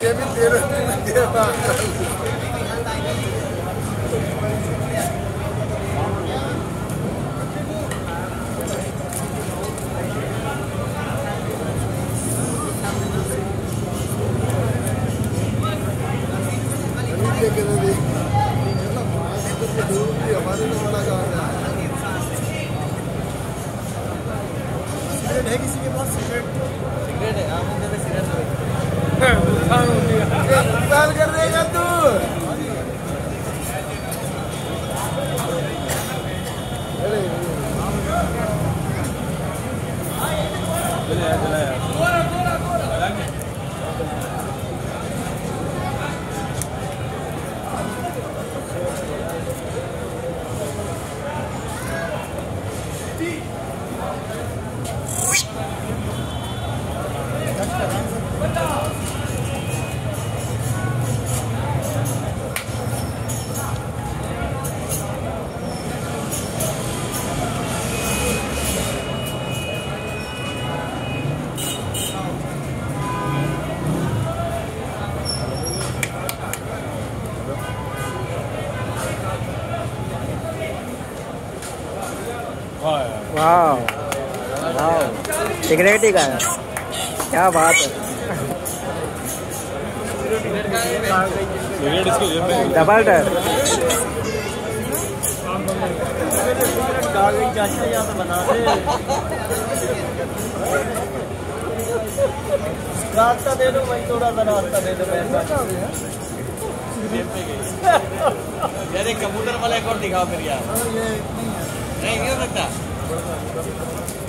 ये भी तेरे हमारे है किसी के पास सिगरेट है। आप मुझे सिगरेट कर देगा तू। वाह वाह सिगरेट ही का है, क्या बात है। डबल टायर रास्ता दे दो भाई, थोड़ा सा रास्ता दे दो। यार एक कबूतर वाला एक और दिखाओ फिर यार। नहीं हो सकता।